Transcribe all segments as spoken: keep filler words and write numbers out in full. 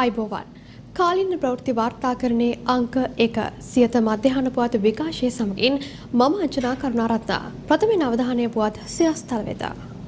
ආයිබෝවන් කාලින ප්‍රවෘත්ති වාර්තාකරණයේ අංක එක සියත මධ්‍යහන පුවත් විකාශය සමගින් මම අංජනා කරුණාරත්න ප්‍රථමයෙන් අවධානය පුවත් සිරස්තල වෙත.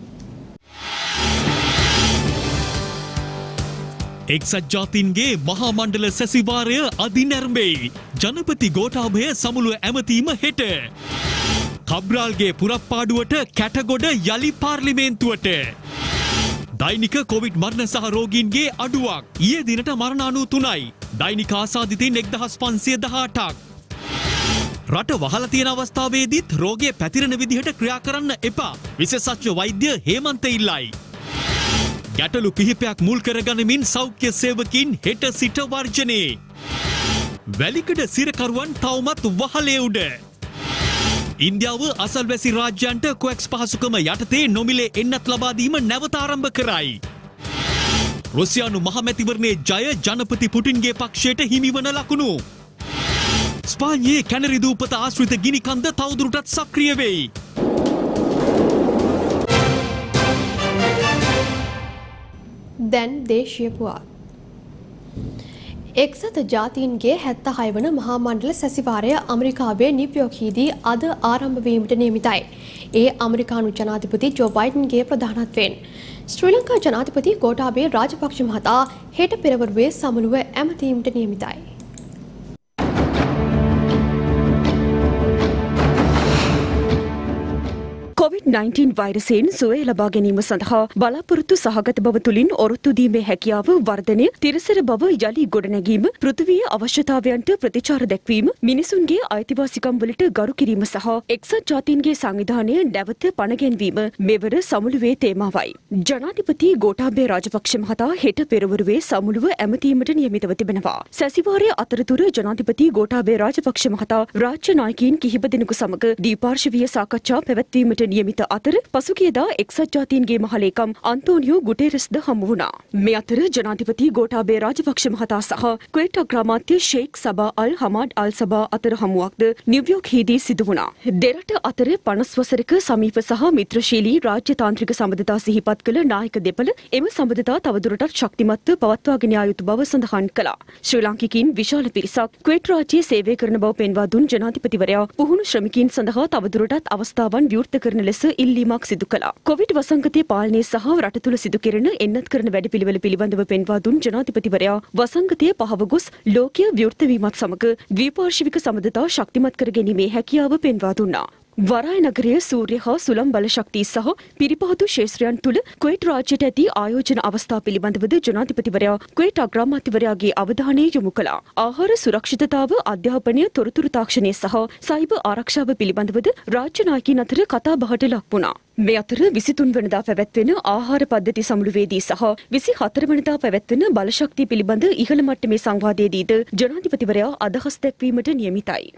එක්සත් ජාතීන්ගේ මහා මණ්ඩල සැසිවාරය අදිනැරඹෙයි. ජනපති ගෝඨාභය සමුළුව ඇමතීම හෙට. කබ්‍රාල්ගේ පුරප්පාඩුවට කැටගොඩ යලි පාර්ලිමේන්තුවට. දෛනික කොවිඩ් මරණ සහ රෝගීන්ගේ අඩුවක්. ඊයේ දිනට මරණ අනූතුනයි. දෛනික ආසාදිතයින් එක්දහස් පන්සිය දහඅටක්. රට වහලා තියෙන අවස්ථාවේදීත් රෝගය පැතිරෙන විදිහට ක්‍රියා කරන්න එපා. විශේෂඥ වෛද්‍ය හේමන්ත ඉල්ලයි. ගැටලු කිහිපයක් මුල් කරගනිමින් සෞඛ්‍ය සේවකින් හෙට සිට වර්ජනේ. වැලිකඩ සිරකරුවන් තවමත් වහලේ උඩ. ඉන්දියාව අසල්වැසි රාජ්‍යයන්ට කොවැක්ස් පහසුකම යටතේ නොමිලේ එන්නත් ලබා දීම නැවත ආරම්භ කරයි. රුසියානු මහමැතිවරණයේ ජය ජනපති පුටින්ගේ පක්ෂයට හිමිවන ලකුණු. ස්පාඤ්ඤයේ කැනරි දූපත ආශ්‍රිත ගිනිකන්ද තවදුරටත් සක්‍රිය වෙයි. දැන් දේශීය පුවත්. එක්සත් ජාතීන්ගේ හැත්තහය වන මහා මණ්ඩල සැසිවාරය ඇමරිකාවේ නිව්යෝර්ක්හිදී අද ආරම්භ වීමට නියමිතයි. ඒ ඇමරිකානු ජනාධිපති ජෝ බයිඩන්ගේ ප්‍රධානත්වයෙන්. ශ්‍රී ලංකා ජනාධිපති ගෝඨාභය රාජපක්ෂ මහතා හෙට පෙරවරුවේ සමුළුව ඇමතීමට නියමිතයි. කොවිඩ් නයින්ටීන් වෛරසයෙන් සුවය ලබා ගැනීම සඳහා බලාපොරොත්තු සහගත බව තුළින් ඔරොත්තු දීමේ හැකියාව වර්ධනය, තිරසර බව යලි ගොඩනැගීම, පෘථිවිය අවශ්‍යතාවයන්ට ප්‍රතිචාර දැක්වීම, මිනිසුන්ගේ අයිතිවාසිකම් වලට ගරු කිරීම සහ එක්සත් ජාතීන්ගේ සංවිධානය නැවත පණගැන්වීම මෙවර සමුළුවේ තේමාවයි. ජනාධිපති ගෝඨාභය රාජපක්ෂ මහතා හෙට පෙරවරුවේ සමුළුව ඇමතීමට නියමිතව තිබෙනවා. සැසිවාරය අතරතුර ජනාධිපති ගෝඨාභය රාජපක්ෂ මහතා රාජ්‍ය නායකයින් කිහිප දෙනෙකු සමග ද්විපාර්ශ්වීය සාකච්ඡා පැවැත්වීමට නියමිත අතර පසුගියදා එක්සත් ජාතීන්ගේ මහලේකම් අන්තෝනියෝ ගුටෙරස්ද හමු වුණා. මේ අතර ජනාධිපති ගෝඨාභය රාජපක්ෂ මහතා සහ ක්වේට් අග්‍රාමාත්‍ය ෂේක් සබා අල් හමාඩ් අල් සබා අතර හමුවක්ද නිව්යෝර්ක්හිදී සිදු වුණා. දෙරට අතර පනස් වසරක සමීප සහ මිත්‍රශීලී රාජ්‍ය තාන්ත්‍රික සම්බන්ධතා සිහිපත් කළ නායක දෙපළ එම සම්බන්ධතා තවදුරටත් ශක්තිමත්ව පවත්වාගෙන යා යුතු බව සඳහන් කළා. ශ්‍රී ලාංකිකයින් විශාල පිරිසක් ක්වේට් රාජ්‍යයේ සේවය කරන බව පෙන්වා දුන් ජනාධිපතිවරයා පුහුණු ශ්‍රමිකයින් සඳහා තවදුරටත් අවස්ථාවන් විවෘත කරන ලෙස ඉල්ලීමක් සිදු කළා. කොවිඩ් වසංගතයේ පාලනය සහ රට තුළ සිදු කෙරෙන එන්නත් කරන වැඩපිළිවෙල පිළිබඳව පෙන්වා දුන් ජනාධිපතිවරයා වසංගතයේ පහව ගොස් ලෝකීය විවෘත වීමත් සමග ද්විපාර්ශ්වික සම්බන්ධතා ශක්තිමත් කර ගැනීමේ හැකියාව පෙන්වා දුන්නා. වරාය නගරයේ සූර්ය හා සුළං බල ශක්තිය සහ පිරිපහදු ක්ෂේත්‍රයන් තුළ ක්වේට් රාජ්‍යයට ඇති ආයෝජන අවස්ථා පිළිබඳවද ජනාධිපතිවරයා ක්වේට් අග්‍රාමාත්‍යවරයාගේ අවධානය යොමු කළා. ආහාර සුරක්ෂිතතාව, අධ්‍යාපනය, තොරතුරු තාක්ෂණය සහ සයිබර් ආරක්ෂාව පිළිබඳවද රාජ්‍ය නායකයින් අතර කතා බහට ලක් වුණා. මේ අතර විසිතුන් වනදා පැවැත්වෙන ආහාර පද්ධති සමුළුවේදී සහ විසිහතර වනදා පැවැත්වෙන බලශක්තිය පිළිබඳ ඉහළ මට්ටමේ සංවාදයේදීද ජනාධිපතිවරයා අදහස් දැක්වීමට නියමිතයි.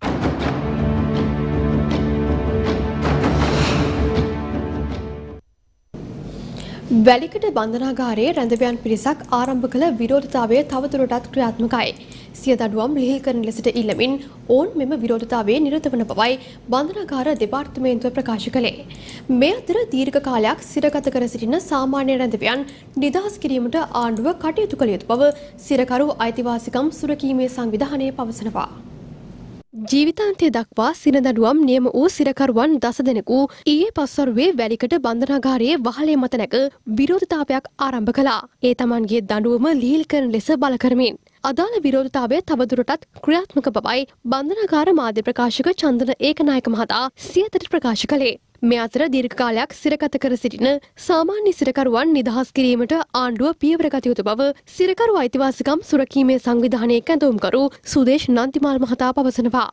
වැලිකඩ බන්ධනාගාරයේ රැඳවියන් පිරිසක් ආරම්භ කළ විරෝධතාවය තවදුරටත් ක්‍රියාත්මකයි. සිය දඩුවම් ලිහිල් කරන ලෙසට ඉල්ලමින් ඔවුන් මෙම විරෝධතාවයේ නිරත වන බවයි බන්ධනාගාර දෙපාර්තමේන්තුව ප්‍රකාශ කළේ. මේ අතර දීර්ඝ කාලයක් සිරගත කර සිටින සාමාන්‍ය රැඳවියන් නිදහස් කිරීමට ආණ්ඩුව කටයුතු කළ යුතු බව සිරකරු අයිතිවාසිකම් සුරකීමේ සංවිධානය පවසනවා. ජීවිතාන්තය දක්වා සිරදඩුවම් නියම වූ සිරකරුවන් දස දෙනෙකු ඊයේ පස්වරුවේ වැලිකඩ බන්ධනාගාරයේ වහලේ මත නැග විරෝධතාවයක් ආරම්භ කළා. ඒ තමන්ගේ දඬුවම ලිහිල් කරන ලෙස බල කරමින්. අදාළ විරෝධතාවය තවදුරටත් ක්‍රියාත්මක බවයි බන්ධනාගාර මාධ්‍ය ප්‍රකාශක චන්දන ඒකනායක මහතා සියතට ප්‍රකාශ කළේ. මේ අතර දීර්ඝ කාලයක් සිරගත කර සිටින සාමාන්‍ය සිරකරුවන් නිදහස් කිරීමට ආණ්ඩුව පියවර ගත යුතු බව සිරකරු අයිතිවාසිකම් සුරකීමේ සංවිධානයේ කැඳවුම්කරු සුදේශ් නන්දිමාල් මහතා පවසනවා.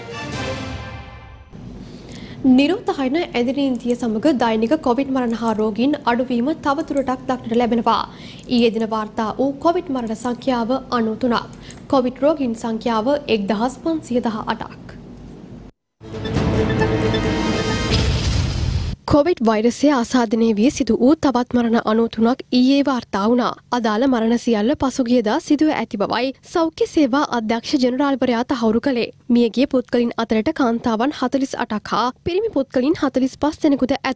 නිරෝධහයන ඇදිරින්තිය සමග දෛනික කොවිඩ් මරණ හා රෝගීන් අඩුවීම තවදුරටත් දක්නට ලැබෙනවා. ඊයේ දින වාර්තා වූ කොවිඩ් මරණ සංඛ්‍යාව අනූතුනක්. කොවිඩ් රෝගීන් සංඛ්‍යාව එක්දහස් පන්සිය දහඅටක්. කොවිඩ් වෛරසය ආසාදනය වී සිදු වූ තවත් මරණ අනූතුනක් ඊයේ වාර්තා වුණා. අදාළ මරණ සියල්ල පසුගියදා සිදුව ඇති බවයි සෞඛ්‍ය සේවා අධ්‍යක්ෂ ජෙනරාල්වරයා තහවුරු කළේ. මියගිය පුද්ගලයන් අතරට කාන්තාවන් හතළිස් අටක් හා පිරිමි පුද්ගලයන් හතළිස් පහ දෙනෙකුද ඇතුළත්.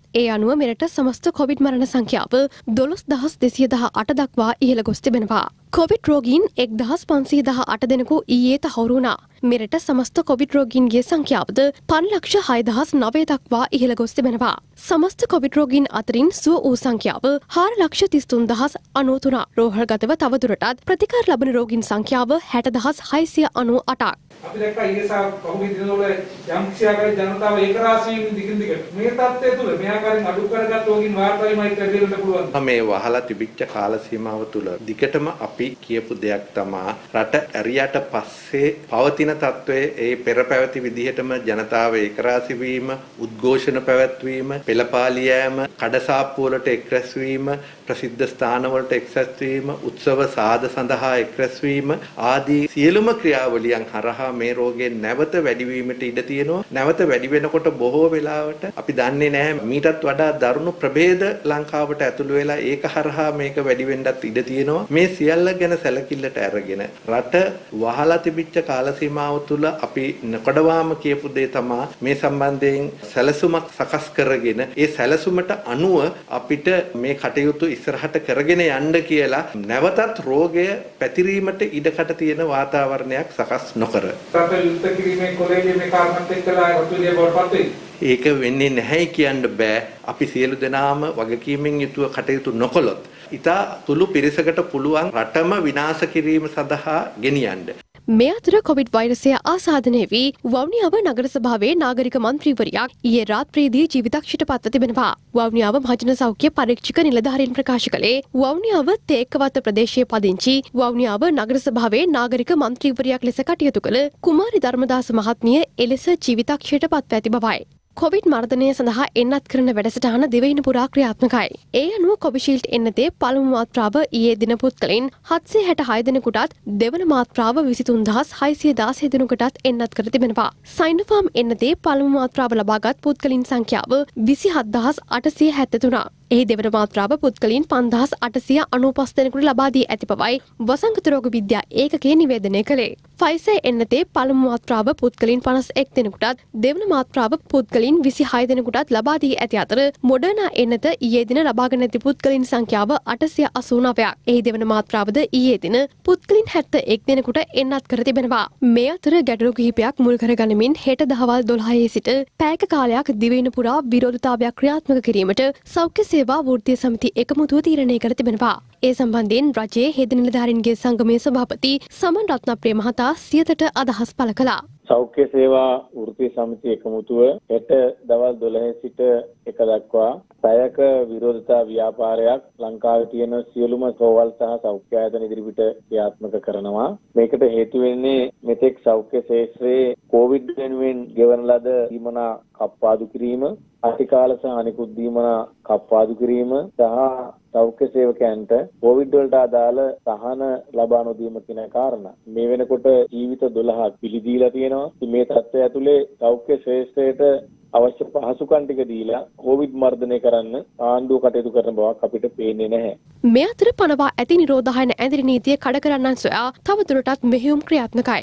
ඒ අනුව මෙරට සමස්ත කොවිඩ් මරණ සංඛ්‍යාව දොළොස් දහස් දෙසිය දහ අට දක්වා ඉහළ ගොස් තිබෙනවා. කොවිඩ් රෝගීන් එක්දහස් පන්සිය දහ අට දෙනෙකු ඊයේ තහවුරු වුණා. මෙරට සමස්ත කොවිඩ් රෝගීන්ගේ සංඛ්‍යාවද පන්ලක්ෂ හය දහස් නවය දක්වා ඉහළ ගොස් තිබෙනවා. සමස්ත කොවිඩ් රෝගීන් අතරින් සුව වූ සංඛ්‍යාව හාර ලක්ෂ තිස් තුන් දහස් අනූතුන. රෝහල්ගතව තවදුරටත් ප්‍රතිකාර ලබන රෝගීන් සංඛ්‍යාව හැට දහස් හයසිය අනූ අටක්. අපි දැක්කා ඊයේ සහ පහුගිය දිනවල යම් කිසියකට ජනතාව ඒකරාශී වීම දිගින් දිගට මේ තත්ත්වය තුළ මේ ආකාරයෙන් අඩු කරගත් රෝගීන් වාර්තා වීමයි කියලා පුළුවන්. මේ වහලා තිබිච්ච කාල සීමාව තුළ දිගටම අපි කියපු දෙයක් තමා රට ඇරියට පස්සේ පවතින තත්ත්වයේ ඒ පෙර පැවති විදිහටම ජනතාව ඒකරාශී වීම, උද්ඝෝෂණ පැවැත්වීම, පෙළපාලි යෑම, කඩසාප්පු වලට එක්රැස් වීම, ප්‍රසිද්ධ ස්ථාන වලට එක්රැස් වීම, උත්සව සාද සඳහා එක්රැස් වීම ආදී සියලුම ක්‍රියාවලියන් හරහා මේ රෝගයෙන් නැවත වැඩිවීමට ඉඩ තියෙනවා. නැවත වැඩි වෙනකොට බොහෝ වෙලාවට අපි දන්නේ නැහැ මීටත් වඩා දරුණු ප්‍රභේද ලංකාවට ඇතුළු වෙලා ඒක හරහා මේක වැඩි වෙන්නත් ඉඩ තියෙනවා. මේ සියල්ල ගැන සැලකිල්ලට අරගෙන රට වහලා තිබිච්ච කාල සීමාව තුළ අපි නොකඩවාම කියපු දේ තමයි මේ සම්බන්ධයෙන් සැලසුමක් සකස් කරගෙන ඒ සැලසුමට අනුව අපිට මේ කටයුතු ඉස්සරහට කරගෙන යන්න කියලා නැවතත් රෝගය පැතිරීමට ඉඩකට තියෙන වාතාවරණයක් සකස් නොකර රට යුද්ධ කිරීමේ කොලේජයේ මේ කාර්යමත් එක්කලා රතුලිය බවටපත් වෙයි. ඒක වෙන්නේ නැහැ කියන්න බෑ. අපි සියලු දෙනාම වගකීමෙන් යුතුව කටයුතු නොකළොත් ඉතා සුළු පිරිසකට පුළුවන් රටම විනාශ කිරීම සඳහා ගෙනියන්න. මේ අතර කොවිඩ් වෛරසය ආසාදනය වී වවුනියාව නගර සභාවේ නාගරික මන්ත්‍රීවරයාක් ඊයේ රාත්‍රියේදී ජීවිතක්ෂයට පත්ව තිබෙනවා. වවුනියාව මහජන සෞඛ්‍ය පරීක්ෂක නිලධාරීන් ප්‍රකාශ කළේ වවුනියාව තේක්කවත්ත ප්‍රදේශයේ පදිංචි වවුනියාව නගර සභාවේ නාගරික මන්ත්‍රීවරයාක් ලෙස කටයුතු කළ කුමාරි ධර්මදාස මහත්මිය එලෙස ජීවිතක්ෂයට පත්ව ඇති බවයි. කොවිඩ් මර්ධනය සඳහා එන්නත් කරන වැඩසටහන දෙවයින පුරා ක්‍රියාත්මකයි. ඒ අනුව කොවිෂීල්ඩ් එන්නතේ පළමු මාත්‍රාව ඊයේ දින පුත්කලින් හත්සිය හැට හය දෙනෙකුටත් දෙවන මාත්‍රාව විසිතුන් දහස් හයසිය දාසය දෙනෙකුටත් එන්නත් කර තිබෙනවා. සයිනෝෆාර්ම් එන්නතේ පළමු මාත්‍රාව ලබාගත් පුත්කලින් සංඛ්‍යාව විසිහත් දහස් අටසිය හැත්තෑ තුන. එහි දෙවන මාත්‍රාව පුත්කලින් පන්දහස් අටසිය අනූපස් දෙනෙකුට ලබා දී ඇති බවයි වසංගත රෝග විද්‍යා ඒකකය නිවේදනය කළේ. ෆයිසර් එන්නතේ පළමු මාත්‍රාව පුත්කලින් පනස් එක් දෙනෙකුටත් දෙවන මාත්‍රාව පුත්කලින් විසිහය දෙනෙකුටත් ලබා දී ඇති අතර මොඩර්නා එන්නත ඊයේ දින ලබාගෙන ඇති පුත්කලින් සංඛ්‍යාව අටසිය අසූ නවයක්. එහි දෙවන මාත්‍රාවද ඊයේ දින පුත්කලින් හැත්තෑ එක් දෙනෙකුට එන්නත් කර තිබෙනවා. මේ අතර ගැටලු කිහිපයක් මුල් කරගනිමින් හෙට දහවල් දොළහේ සිට පැයක කාලයක් දිවයින පුරා විරෝධතාවයක් ක්‍රියාත්මක කිරීමට සෞඛ්‍ය සේවා වෘත්තීය සමිති එකමුතුව තීරණය කර තිබෙනවා. ඒ සම්බන්ධයෙන් රජයේ හෙද නිලධාරීන්ගේ සංගමයේ සභාපති සමන් රත්නප්‍රිය මහතා සියතට අදහස් පළ කළා. සෞඛ්‍ය සේවා වෘත්තීය සමිති එකමුතුව හෙට දවල් දොළහේ සිට එක දක්වා පැයක විරෝධතා ව්‍යාපාරයක් ලංකාවේ තියෙන සියලුම සෝවල් සහ සෞඛ්‍ය ආයතන ඉදිරිපිට ක්‍රියාත්මක කරනවා. මේකට හේතු වෙන්නේ මෙතෙක් සෞඛ්‍ය ශාස්ත්‍රයේ කොවිඩ් වෙනුවෙන් ගෙවන ලද දීමනා කප්පාදු කිරීම, අතිකාල සහ අනිකුත් දීමනා කප්පාදු කිරීම සහ සෞඛ්‍ය සේවකයන්ට කොවිඩ් වලට අදාළ සහන ලබා නොදීම කියන කාරණා. මේ වෙනකොට ජීවිත දොළහක් පිළිදීලා තියෙනවා. මේ තත්ත්වය ඇතුලේ සෞඛ්‍ය ශාස්ත්‍රයට අවශ්‍ය පහසුකම් ටික දීලා කොවිඩ් මර්ධනය කරන්න ආණ්ඩුව කටයුතු කරන බවක් අපිට පේන්නේ නැහැ. මේ අතර පනවා ඇති නිරෝධායන ඇඳිරි නීතිය කඩ කරන්නන් සොයා තවදුරටත් මෙහෙයුම් ක්‍රියාත්මකයි.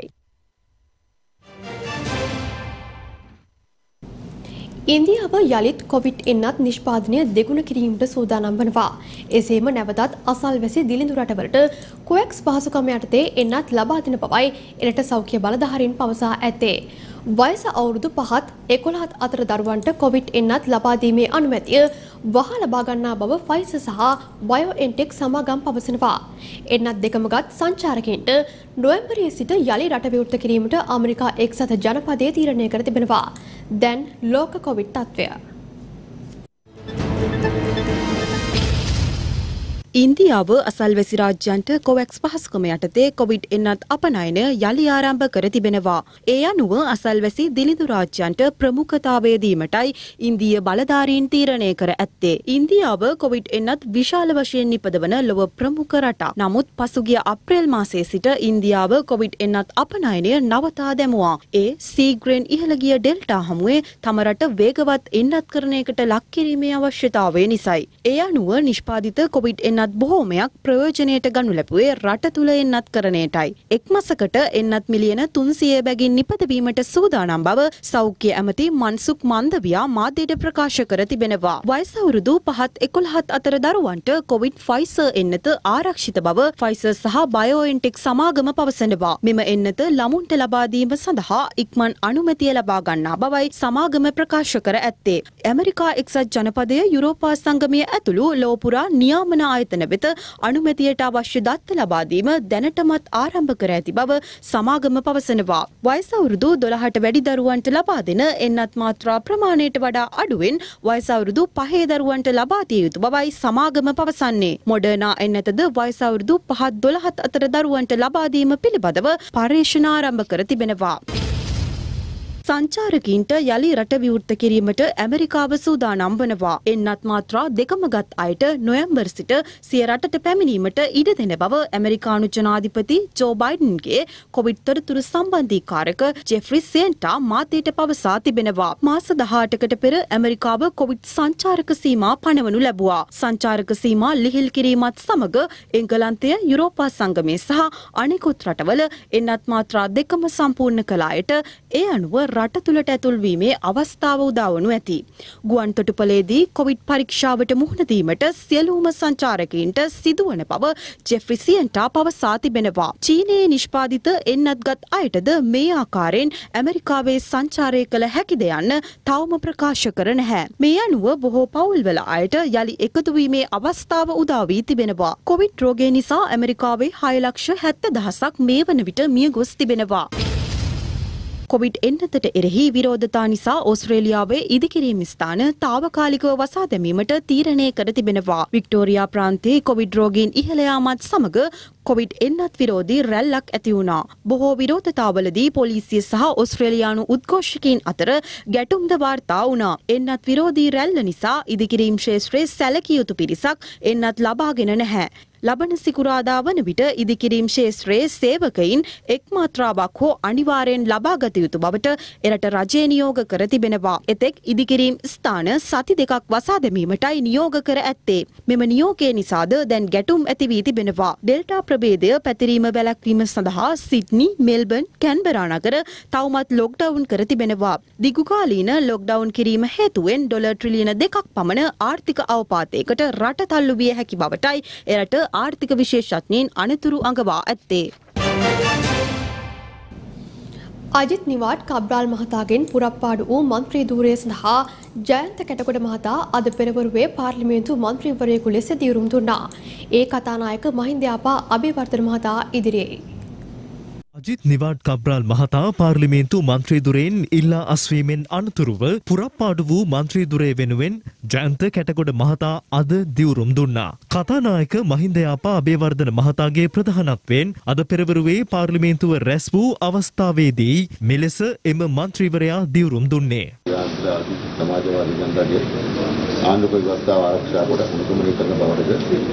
ඉන්දියාව යළිත් කොවිඩ් එන්නත් නිෂ්පාදනය දෙගුණ කිරීමට සූදානම් වනවා. එසේම නැවතත් අසල්වැසි දිලිඳු රටවලට කොවැක්ස් පහසුකම් යටතේ එන්නත් ලබා දෙන බවයි එරට සෞඛ්‍ය බලධාරීන් පවසා ඇත්තේ. වයස අවුරුදු පහත් එකොළහත් අතර දරුවන්ට කොවිඩ් එන්නත් ලබා දීමේ අනුමැතිය වහ ලබා ගන්නා බව ෆයිසර් සහ බයෝඑන්ටෙක් සමාගම් පවසනවා. එන්නත් දෙකමගත් සංචාරකයන්ට නොවැම්බරයේ සිට යලි රට විවෘත කිරීමට ඇමරිකා එක්සත් ජනපදයේ තීරණය කර තිබෙනවා. දැන් ලෝක කොවිඩ් තත්ත්වය. ඉන්දියාව අසල්වැසි රාජ්‍යන්ට කොවැක්ස් පහසුකම යටතේ කොවිඩ් එන්නත් අපනයනය යළි ආරම්භ කර තිබෙනවා. ඒ අනුව අසල්වැසි දිලිඳු රාජ්‍යන්ට ප්‍රමුඛතාවය දීමටයි ඉන්දීය බලධාරීන් තීරණය කර ඇත්තේ. ඉන්දියාව කොවිඩ් එන්නත් විශාල වශයෙන් නිපදවන ලොව ප්‍රමුඛ රටක්. නමුත් පසුගිය අප්‍රේල් මාසයේ සිට ඉන්දියාව කොවිඩ් එන්නත් අපනයනය නවතා දැමුවා. ඒ සීග්‍රෙන් ඉහළ ගිය ඩෙල්ටා හමුවේ තම රට වේගවත් එන්නත් කරණයකට ලක් කිරීමේ අවශ්‍යතාවය නිසයි. ඒ අනුව නිෂ්පාදිත කොවිඩ් එන්නත් එන්නත් බොහෝමයක් ප්‍රයෝජනයට ගනු ලැබුවේ රට තුළ එන්නත් කරණයටයි. එක් මාසකට එන්නත් මිලියන තුන්සියය බැගින් නිපදවීමට සූදානම් බව සෞඛ්‍ය ඇමති මන්සුක් මන්දවියා මාධ්‍යයට ප්‍රකාශ කර තිබෙනවා. වයස අවුරුදු පහත් එකොළහත් අතර දරුවන්ට කොවිඩ් ෆයිසර් එන්නත ආරක්ෂිත බව ෆයිසර් සහ බයෝඑන්ටෙක් සමාගම පවසනවා. මෙම එන්නත ළමුන්ට ලබා දීම සඳහා ඉක්මන් අනුමැතිය ලබා ගන්නා බවයි සමාගම ප්‍රකාශ කර ඇත්තේ. ඇමරිකා එක්සත් ජනපදය යුරෝපා සංගමය ඇතුළු ලෝපුරා නියාමන ආයතන වෙත අනුමැතියට අවශ්‍ය දත්ත ලබා දීම දැනටමත් ආරම්භ කර ඇති බව සමාගම පවසනවා. වයස අවුරුදු දොළහට වැඩි දරුවන්ට ලබා දෙන එන්නත් මාත්‍රා ප්‍රමාණයට වඩා අඩුවෙන් වයස අවුරුදු පහේ දරුවන්ට ලබා දිය යුතු බවයි සමාගම පවසන්නේ. මොඩර්නා එන්නතද වයස අවුරුදු පහත් දොළහත් අතර දරුවන්ට ලබා දීම පිළිබඳව පර්යේෂණ ආරම්භ කර තිබෙනවා. සංචාරකීන්ට යලි රට විවෘත කිරීමට ඇමරිකාව සූදානම් වනවා. එන්නත් මාත්‍රා දෙකම ගත් අයට නොවැම්බර් සිට සිය රටට පැමිණීමට ඉඩ දෙන බව ඇමරිකානු ජනාධිපති ජෝ බයිඩන්ගේ කොවිඩ් තොරතුරු සම්බන්ධීකාරක ජෙෆ්රි සේන්ටා මාධ්‍යයට පවසා තිබෙනවා. මාස දහඅටකට පෙර ඇමරිකාව කොවිඩ් සංචාරක සීමා පනවනු ලැබුවා. සංචාරක සීමා ලිහිල් කිරීමත් සමග එංගලන්තය යුරෝපා සංගමය සහ අනෙකුත් රටවල එන්නත් මාත්‍රා දෙකම සම්පූර්ණ කළ අයට ඒ අනුව රට තුළට ඇතුල්වීමේ අවස්ථාව උදා වනු ඇති. ගුවන් තොටුපළේදී කොවිඩ් පරීක්ෂාවට මුහුණ දීමට සියලුම සංචාරකයින්ට සිදුවන බව ජෙෆ්රි සියන්ටා පවසා තිබෙනවා. චීනයේ නිෂ්පාදිත එන්නත්ගත් අයටද මේ ආකාරයෙන් ඇමරිකාවේ සංචාරය කළ හැකිද යන්න තවම ප්‍රකාශ කර නැහැ. මේ අනුව බොහෝ පවුල්වල අයට යලි එකතු වීමේ අවස්ථාව උදා වී තිබෙනවා. කොවිඩ් රෝගය නිසා ඇමරිකාවේ හය ලක්ෂ හැත්තෑ දහසක් මේ වන විට මිය ගොස් තිබෙනවා. කොවිඩ් එන්නතට එරෙහි විරෝධතා නිසා ඕස්ට්‍රේලියාවේ ඉදිකිරීම් ස්ථාන තාවකාලිකව වසා දැමීමට තීරණය කර තිබෙනවා. වික්ටෝරියා ප්‍රාන්තයේ කොවිඩ් රෝගීන් ඉහළ යාමත් සමග කොවිඩ් එන්නත් විරෝධී රැල්ලක් ඇති වුණා. බොහෝ විරෝධතාවලදී පොලිසිය සහ ඕස්ට්‍රේලියානු උද්ඝෝෂකයින් අතර ගැටුම්ද වාර්තා වුණා. එන්නත් විරෝධී රැල්ල නිසා ඉදිකිරීම් ක්ෂේත්‍රයේ සැලකිය යුතු පිරිසක් එන්නත් ලබාගෙන නැහැ. ලබන සිකුරාදා වන විට ඉදිකිරීම් ක්ෂේත්‍රයේ සේවකයින් එක් මාත්‍රාවක් හෝ අනිවාර්යෙන් ලබාගත යුතු බවට එරට රජය නියෝග කර තිබෙනවා. එතෙක් ඉදිකිරීම් ස්ථාන සති දෙකක් වසා දැමීමටයි නියෝග කර ඇත්තේ. මෙම නියෝගය නිසාද දැන් ගැටුම් ඇති වී තිබෙනවා. ඩෙල්ටා ප්‍රභේදය පැතිරීම වැළැක්වීම සඳහා සිඩ්නි, මෙල්බර්න්, කැන්බරා නගර තවමත් ලොක්ඩවුන් කර තිබෙනවා. දිගුකාලීන ලොක්ඩවුන් කිරීම හේතුවෙන් ඩොලර් ට්‍රිලියන දෙකක් පමණ ආර්ථික අවපාතයකට රට තල්ලු විය හැකි බවටයි එරට ආර්ථික විශේෂඥයින් අනතුරු අඟවා ඇත්තේ. අජිත් නිවාඩ් කබ්‍රාල් මහතාගෙන් පුරප්පාඩු වූ මන්ත්‍රී ධූරය සඳහා ජයන්ත කැටගොඩ මහතා අද පෙරවරුවේ පාර්ලිමේන්තු මන්ත්‍රීවරයෙකු ලෙස දියුරුම් දුන්නා. ඒ කතානායක මහින්දයාපා අබේවර්ධන මහතා ඉදිරියේ. අජිත් නිවාඩ් කබ්‍රාල් මහතා පාර්ලිමේන්තු මන්ත්‍රීදුරයෙන් ඉල්ලා අස්වීමෙන් අනතුරුව පුරප්පාඩු වූ මන්ත්‍රීදුරය වෙනුවෙන් ජයන්ත කැටගොඩ මහතා අද දිවුරුම් දුන්නා. කතානායක මහින්දයාපා අබේවර්ධන මහතාගේ ප්‍රධානත්වයෙන් අද පෙරවරුවේ පාර්ලිමේන්තුව රැස් වූ අවස්ථාවේදී මෙලෙස එම මන්ත්‍රීවරයා දිවුරුම් දුන්නේ. සමාජවාදී ජනතාවගේ ආණ්ඩුක ව්‍යවස්ථාව ආරක්ෂා කොට අනුගමනය කරන බවටද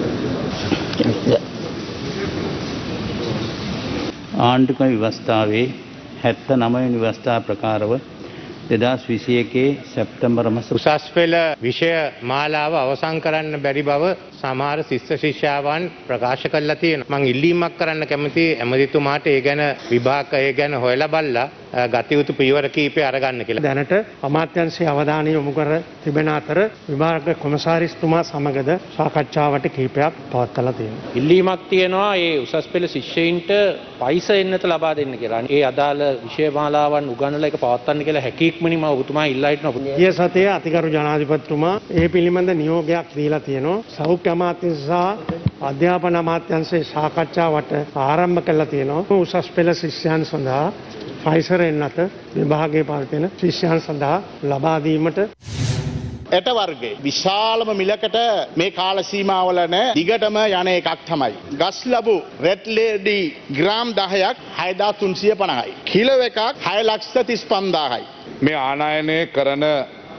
ආණ්ඩුක ව්‍යවස්ථාවේ හැත්තෑ නවය වෙනි ව්‍යවස්ථා ප්‍රකාරව දෙදහස් විසි එකේ සැප්තැම්බර් මාස උසස් පෙළ විෂය මාලාව අවසන් කරන්න බැරි බව සමහර ශිෂ්‍ය ශිෂ්‍යාවන් ප්‍රකාශ කරලා තියෙනවා. මම ඉල්ලීමක් කරන්න කැමතියි ඇමතිතුමාට ඒ ගැන විභාග ඒ ගැන හොයලා බලලා ගත යුතු පියවර කීපය අරගන්න කියලා. දැනට අමාත්‍යාංශයේ අවධානය යොමු කර තිබෙන අතර විභාග කොමසාරිස්තුමා සමගද සාකච්ඡාවට කීපයක් පවත්වලා තියෙනවා. ඉල්ලීමක් තියෙනවා ඒ උසස් පෙළ ශිෂ්‍යයින්ට පයිස එන්නත ලබා දෙන්න කියලා. ඒ අදාළ විෂය මාලාවන් උගන්වලා ඒක පවත්වන්න කියලා හැකියක්මනි මම ඔබතුමා ඉල්ලා හිටනවා. ඊයේ සතියේ අතිගරු ජනාධිපතිතුමා ඒ පිළිබඳ නියෝගයක් දීලා තියෙනවා. සෞඛ්‍ය අමාත්‍යාංශ සහ අධ්‍යාපන අමාත්‍යාංශයේ සාකච්ඡාවට ආරම්භ කළා තියෙනවා. උසස් පෙළ ශිෂ්‍යයන් සඳහා ෆයිසර් එන්නත විභාගයේ පවතින ශිෂ්‍යයන් සඳහා ලබා දීමට ඇට වර්ගයේ විශාලම මිලකට මේ කාල සීමාවල නැ දිගටම යන එකක් තමයි. ගස් ලැබු රෙඩ් ලේඩි ග්‍රාම් දහයක් හය හදාස් තුන්සිය පනහයි. කිලෝ එකක් හය ලක්ෂ තිස් පන්දාහයි. මේ ආනයනය කරන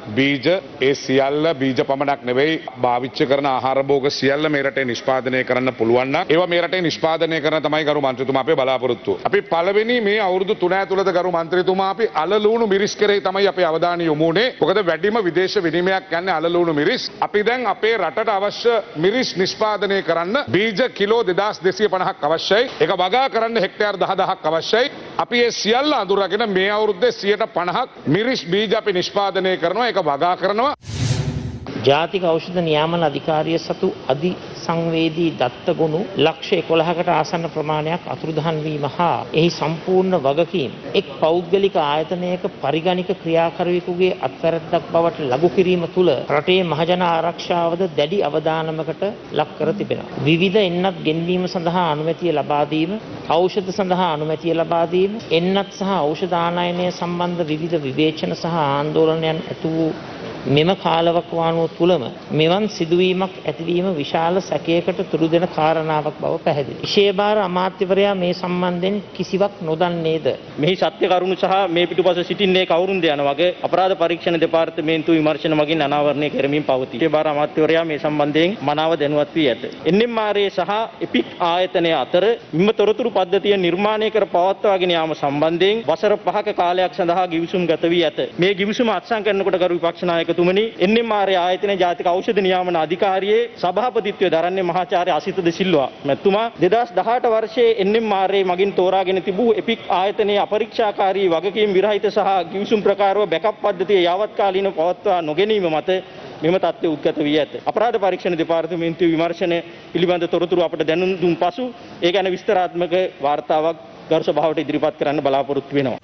බීජ ඒ සියල්ල බීජ පමණක් නෙවෙයි භාවිත කරන ආහාර භෝග සියල්ල මේ රටේ නිෂ්පාදනය කරන්න පුළුවන් නම් ඒවා මේ රටේ නිෂ්පාදනය කරන තමයි ගරු මන්ත්‍රීතුමා අපේ බලාපොරොත්තුව. අපි පළවෙනි මේ අවුරුදු තුන ඇතුළත ගරු මන්ත්‍රීතුමා අපි අලලුණු මිරිස් කරේ තමයි අපේ අවධානය යොමු වුණේ. මොකද වැඩිම විදේශ විනිමයක් යන්නේ අලලුණු මිරිස්. අපි දැන් අපේ රටට අවශ්‍ය මිරිස් නිෂ්පාදනය කරන්න බීජ කිලෝ දෙදාස් දෙසිය පනහක් අවශ්‍යයි. ඒක වගා කරන්න හෙක්ටයාර් දහදහක් අවශ්‍යයි. අපි ඒ සියල්ල අඳුරගෙන මේ අවුරුද්දේ සියයට පනහක් මිරිස් බීජ අපි නිෂ්පාදනය කරනවා. ඒක වගා කරනවා. ජාතික ඖෂධ නියාමන අධිකාරිය සතු අධි සංවේදී දත්තගුණු ලක්ෂ එකොළහකට ආසන්න ප්‍රමාණයක් අතුරුදහන් වීම හා එහි සම්පූර්ණ වගකීම් එක් පෞද්ගලික ආයතනයක පරිගණික ක්‍රියාකරුවෙකුගේ අත්වැරද්දක් බවට ලඝු කිරීම තුළ රටේ මහජන ආරක්ෂාවද දැඩි අවධානමකට ලක් කර තිබෙනවා. විවිධ එන්නත් ගෙන්වීම සඳහා අනුමැතිය ලබා දීම, ඖෂධ සඳහා අනුමැතිය ලබා දීම, එන්නත් සහ ඖෂධ ආනයනය සම්බන්ධ විවිධ විවේචන සහ ආందోලනයන් ඇති වූ මෙම කාලවකවානුව තුළම මෙවන් සිදුවීමක් ඇතිවීම විශාල සැකයකට තුඩු දෙන කාරණාවක් බව පැහැදිලි. විශේෂ අමාත්‍යවරයා මේ සම්බන්ධයෙන් කිසිවක් නොදන්නේද? මෙහි සත්‍ය කරුණු සහ මේ පිටුපස සිටින්නේ කවුරුන්ද යන වගේ අපරාධ පරීක්ෂණ දෙපාර්තමේන්තුව විමර්ශන මගින් අනාවරණය කරමින් පවතී. විශේෂ අමාත්‍යවරයා මේ සම්බන්ධයෙන් මනාව දැනුවත් වී ඇත. එන් එම් ආර් ඒ සහ එපික් ආයතනය අතර මෙම තොරතුරු පද්ධතිය නිර්මාණය කර පවත්වාගෙන යාම සම්බන්ධයෙන් වසර පහක කාලයක් සඳහා ගිවිසුම් ගත වී ඇත. මේ ගිවිසුම අත්සන් කරනකොට ගරු විපක්ෂ නායක තුමනි එන් එම් ආර් ආයතනයේ ජාතික ඖෂධ නියාමන අධිකාරියේ සභාපතිත්වය දරන්නේ මහාචාර්ය අසිත ද සිල්වා මැතිතුමා. දෙදාස් දහඅට වර්ෂයේ එන් එම් ආර් මගින් තෝරාගෙන තිබූ එපික් ආයතනයේ අපරීක්ෂාකාරී වගකීම් විරහිත සහ ගිවිසුම් ප්‍රකාරව බැකප් පද්ධතිය යාවත්කාලීනව පවත්වා නොගැනීම මත මෙම තත්ත්වය උද්ගත වී ඇත. අපරාධ පරීක්ෂණ දෙපාර්තමේන්තුවේ විමර්ශනය පිළිබඳ තොරතුරු අපට දැනුම් දුන් පසු ඒ ගැන විස්තරාත්මක වාර්තාවක් ගරු සභාවට ඉදිරිපත් කරන්න බලාපොරොත්තු වෙනවා.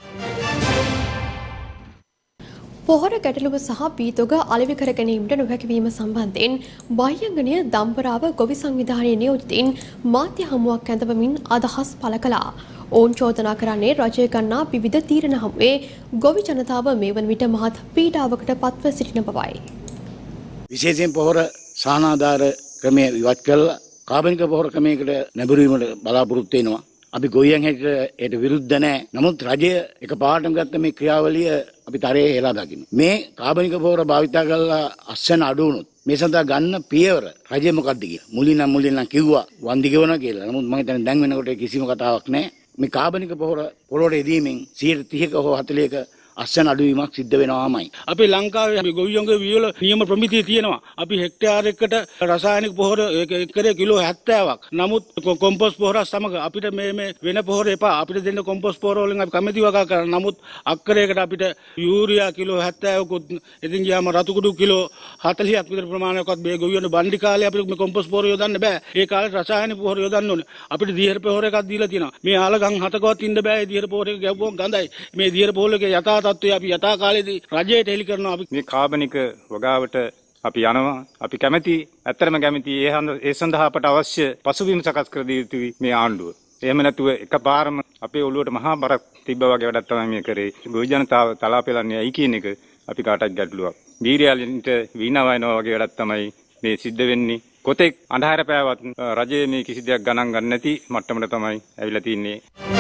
පොහොර ගැටලුව සහ පීතොග අලෙවි කර ගැනීමට නොහැකි වීම සම්බන්ධයෙන් බාහ්‍යංගනය දම්බරාව ගොවි සංවිධානයේ නියෝජිතින් මාධ්‍ය හමුවක් ඇඳවමින් අදහස් පළ කළා. ඔවුන් චෝදනා කරන්නේ රජය ගන්නා විවිධ තීරණ හමුවේ ගොවි ජනතාව මේ වන විට මහත් පීඩාවකට පත්ව සිටින බවයි. විශේෂයෙන් පොහොර සානාධාර ක්‍රමය ඉවත් කළා කාබනික පොහොර ක්‍රමයකට නැඹුරු වීමට බලාපොරොත්තු වෙනවා. අපි ගොවියන් හැටියට ඒට විරුද්ධ නැහැ. නමුත් රජය එකපාරටම ගත්ත මේ ක්‍රියාවලිය අපි තරයේ හෙලා දකින්න. මේ කාබනික පොහොර භාවිතා කරලා අස්වැන්න අඩු වුණොත් මේ සඳහා ගන්න පියවර රජය මොකක්ද කියලා. මුලින්ම මුලින්ම කිව්වා වන්දි ගෙවනවා කියලා. නමුත් මම හිතන්නේ දැන් වෙනකොට කිසිම කතාවක් නැහැ. මේ කාබනික පොහොර පොළොවට එදීමෙන් සියයට තිහක හෝ හතළිහක අස්වැන්න අඩුවීමක් සිද්ධ වෙනවාමයි. අපි ලංකාවේ අපි ගොවියන්ගේ වියල නියම ප්‍රමිතිය තියෙනවා. අපි හෙක්ටයාරයකට රසායනික පොහොර එකරේ කිලෝ හැත්තෑවක්. නමුත් කොම්පෝස්ට් පොහොර සමග අපිට මේ මේ වෙන පොහොර එපා. අපිට දෙන්න කොම්පෝස්ට් පොහොර වලින් අපි කැමැති වගා කරන. නමුත් අක්කරයකට අපිට යූරියා කිලෝ හැත්තෑවකුත් ඉතින් ගියාම රතු කුඩු කිලෝ හතළිහක් විතර ප්‍රමාණයක්වත් මේ ගොවියන් බණ්ඩි කාලේ අපිට මේ කොම්පෝස්ට් පොහොර යොදන්න බෑ. ඒ කාලේ රසායනික පොහොර යොදන්න ඕනේ. අපිට දියර පොහොර එකක් දීලා තියෙනවා. මේ ආලගම් හතකවත් ඉන්න බෑ. දියර පොහොර එක ගැව්වොත් ගඳයි. මේ දියර පොහොර එකේ යථා තත්ත්වය අපි යථා කාලේදී රජයට හෙළි කරනවා. අපි මේ කාබනික වගාවට අපි යනවා. අපි කැමැති ඇත්තරම කැමැති ඒ ඒ සඳහා අපට අවශ්‍ය පසුබිම් සකස් කර දිය යුතුයි මේ ආණ්ඩුව. එහෙම නැතුව එකපාරම අපේ ඔළුවට මහා බරක් තිබ්බා වගේ වැඩක් තමයි මේ කරේ. ගොවි ජනතාව තලා පෙලන්නේ ඇයි කියන එක අපි කාටවත් ගැටලුවක්. වීරයාලින්ට වීණා වයනවා වගේ වැඩක් තමයි මේ සිද්ධ වෙන්නේ. කොතෙක් අන්ධකාර පෑවත් රජයේ මේ කිසි දෙයක් ගණන් ගන්න නැති මට්ටමට තමයි ඇවිල්ලා තින්නේ.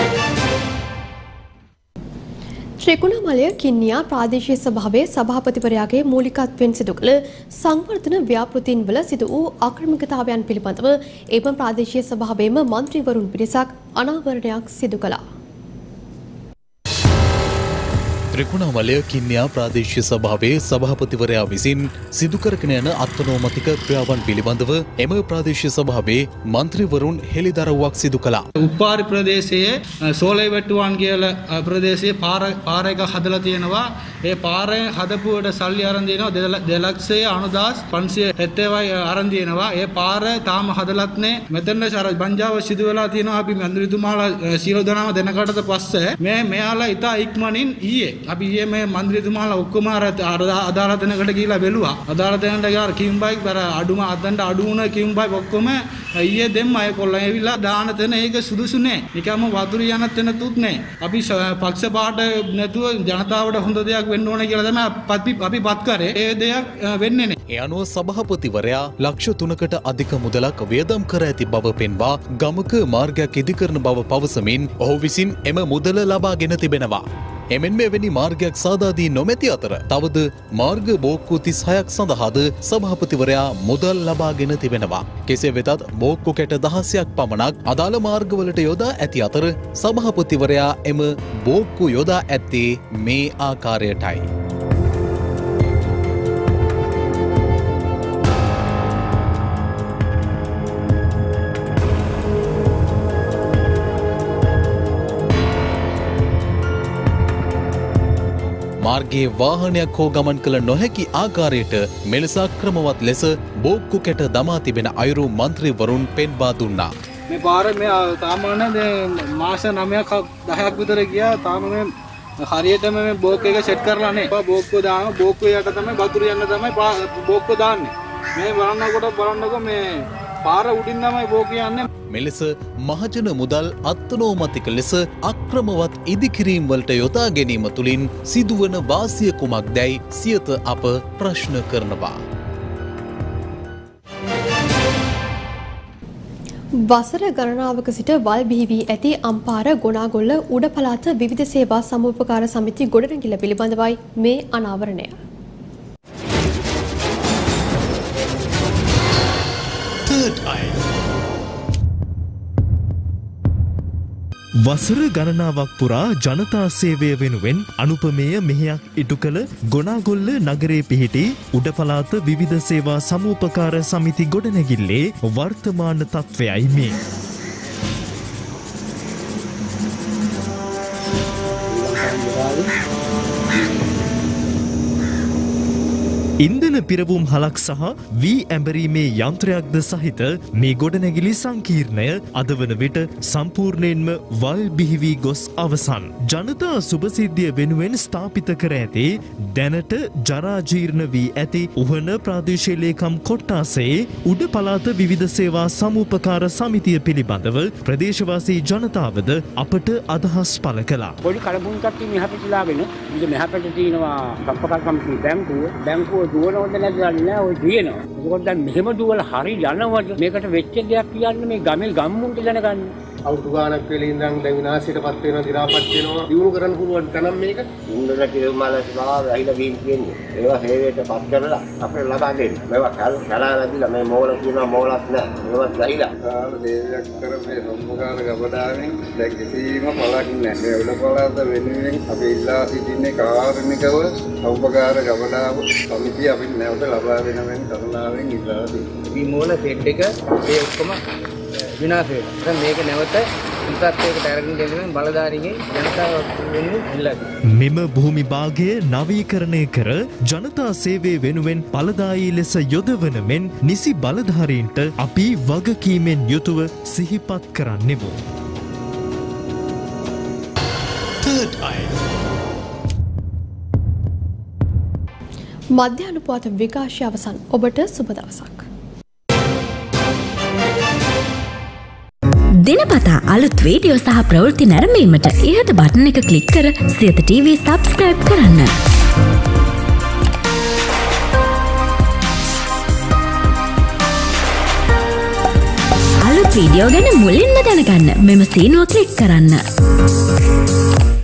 ත්‍රිකුණාමලය කින්නියා ප්‍රාදේශීය සභාවේ සභාපතිවරයාගේ මූලිකත්වයෙන් සිදු කළ සංවර්ධන ව්‍යාපෘතීන් වල සිදු වූ ආක්‍රමිකතාවයන් පිළිබඳව එම ප්‍රාදේශීය සභාවේම මන්ත්‍රීවරුන් පිරිසක් අනාවරණයක් සිදු කළා. ත්‍රිකුණාමලය කින්නියා ප්‍රාදේශීය සභාවේ සභාපතිවරයා විසින් සිදු කරගෙන යන අත්නෝමතික ක්‍රියාවන් පිළිබඳව එම ප්‍රාදේශීය සභාවේ මන්ත්‍රීවරුන් හෙළිදරව්වක් සිදු කළා. උපාරි ප්‍රදේශයේ සෝලේවැට්ටුවන් කියලා ප්‍රදේශයේ පාර පාර එක හදලා තියෙනවා. ඒ පාරේ හදපුවට සල්ලි අරන් දෙනවා දෙලක්ෂය අනුදාස් පන්සිය හැත්තෑවයි අරන් දෙනවා. ඒ පාර තාම හදලත් නැහැ. මෙතන අර බංජාව සිදු වෙලා තියෙනවා. අපි මන්ත්‍රීතුමාලා සීල දනාම දෙනකටද පස්සේ මේ මෙයාලා ඉතා ඉක්මනින් ඊයේ අපි ඊයේ මේ මන්ත්‍රීතුමාලා ඔක්කොම අර අදාළ තැනකට ගිහිලා බැලුවා. අදාළ තැනට ගියා කිම්බයික් අර අඩුම අදන්ට අඩු වුණ කිම්බයික් ඔක්කොම ඊයේ දෙම්ම අය කොල්ලන් ඇවිල්ලා දාන තැන ඒක සුදුසු නෑ. නිකම්ම වතුර යන තැන තුත් නෑ. අපි පක්ෂ පාට නැතුව ජනතාවට හොඳ දෙයක් වෙන්න ඕන කියලා තමයි අපි අපි පත් කරේ. ඒ දෙයක් වෙන්නේ නෑ. ඒ අනුව සභාපතිවරයා ලක්ෂ තුනකට අධික මුදලක් වියදම් කර ඇති බව පෙන්වා ගමක මාර්ගයක් ඉදිකරන බව පවසමින් ඔහු විසින් එම මුදල ලබාගෙන තිබෙනවා. එමෙන්ම එවැනි මාර්ගයක් සාදා දී නොමැති අතර තවද මාර්ග බෝක්කු තිස් හයක් සඳහාද සභාපතිවරයා මුදල් ලබාගෙන තිබෙනවා. කෙසේ වෙතත් බෝක්කු කැට දහසයක් පමණක් අදාළ මාර්ගවලට යොදා ඇති අතර සභාපතිවරයා එම බෝක්කු යොදා ඇත්තේ මේ ආකාරයටයි. මාර්ගයේ වාහනයක් හෝ ගමන් කළ නොහැකි ආකාරයට මෙලෙස ක්‍රමවත් ලෙස බෝක්කු කැට දමා තිබෙන අයුරු මන්ත්‍රීවරුන් පෙන්වා දුන්නා. මේ පාරේ මේ තාමන මාස නවයක් දහයක් විතර ගියා. තාම මේ හරියටම මේ බෝක් එක සෙට් කරලා නැහැ. බෝක්කුව දාන බෝක්කුව යට තමයි වතුර යන්න තමයි බෝක්කුව දාන්නේ. මේ බලන්නකොට බලන්නකො මේ පාර උඩින් තමයි බෝක් යන්නේ. මෙලෙස මහජන මුදල් අත්නෝමතික ලෙස අක්‍රමවත් ඉදිකිරීම් වලට යොදා ගැනීම තුළින් සිදුවන වාසිය කුමක්දැයි සියත අප ප්‍රශ්න කරනවා. වසර ගණනාවක සිට වල් බිහි වී ඇති අම්පාර ගොනාගොල්ල උඩ පළාත විවිධ සේවා සමූපකාර සමිති ගොඩනැගිල්ල පිළිබඳවයි මේ අනාවරණය. වසර ගණනාවක් පුරා ජනතා සේවය වෙනුවෙන් අනුපමේය මෙහෙයක් ඉටු කළ ගොනාගොල්ල නගරයේ පිහිටි උඩ පළාත විවිධ සේවා සමූපකාර සමිති ගොඩනැගිල්ලේ වර්තමාන තත්ත්වයයි මේ. ඉන්ධන පිරවුම් හලක් සහ වී ඇඹරීමේ යන්ත්‍රයක්ද සහිත මේ ගොඩනැගිලි සංකීර්ණය අද වන විට සම්පූර්ණයෙන්ම වල් බිහි වී ගොස් අවසන්. ජනතා සුභසිද්ධිය වෙනුවෙන් ස්ථාපිත කර ඇති දැනට ජරාජීර්ණ වී ඇති උහන ප්‍රාදේශීය ලේකම් කොට්ටාසේ උඩ පළාත විවිධ සේවා සමූපකාර සමිතිය පිළිබඳව ප්‍රදේශවාසී ජනතාවද අපට අදහස් පළ කළා. පොඩි කලබුන් කට්ටිය මෙහා පිටලාගෙන ඉතින් මෙහා පැත්තේ තියෙනවා සම්පකාර සමිතිය බැංකුව බැංකුව දුවනවද නැද්ද නෑ ඔය දිනනවා. ඒකෝට දැන් මෙහෙම දුවලා හරි යනවද මේකට වෙච්ච දෙයක් කියන්නේ මේ ගමේ ගම්මුන්ට දැනගන්න. අවුරුදු ගානක් වෙලා ඉඳන් දැන් විනාශයටපත් වෙනවා, දි รา පත් වෙනවා. දිනු කරන්න පුළුවන් තනම් මේක. ඉන්දර කිරුමල සමාව ඇහිලා ගින් කියන්නේ. ඒවා හේවේටපත් කරලා අපිට ලබා දෙන්න. මේවා කලාලා දීලා මේ මෝල කියනවා මෝලක් නෑ. මේවත් ගහිලා. ආ දේශයක් කර මේ සම්මුඛාර ගබඩාවෙන් දැන් කිසිම පළක් නෑ. මේ උඩ පළාත වෙනුවෙන් අපි ඉල්ලා සිටින්නේ කාර්මිකව සම්මුඛාර ගබඩාව සමිතිය අපිට නැවත ලබා දෙනවෙන් කරුණාවෙන් ඉල්ලා සිටිනවා. මේ මෝල සෙට් එක ඒ ඔක්කොම විනාශ වෙනවා. දැන් මේක නැවත ඉන්පස්ටේකට අරගෙන දෙන්න බලධාරීන්ගේ ජනතාව වෙනුවෙන් ඉල්ලා සිටිනවා. මෙම භූමි භාගය නවීකරණය කර ජනතා සේවය වෙනුවෙන් ඵලදායී ලෙස යොදවන මෙන් නිසි බලධාරීන්ට අපි වගකීමෙන් යුතුව සිහිපත් කරන්නෙමු. Third Eye මධ්‍යහන පුවත් විකාශය අවසන්. ඔබට සුබ දවසක්. දිනපතා අලුත් වීඩියෝ සහ ප්‍රවෘත්ති නැරඹීමට ඉහත බටන් එක ක්ලික් කර සියත ටීවී සබ්ස්ක්‍රයිබ් කරන්න. අලුත් වීඩියෝ ගැන මුලින්ම දැනගන්න මෙම සීනුව ක්ලික් කරන්න.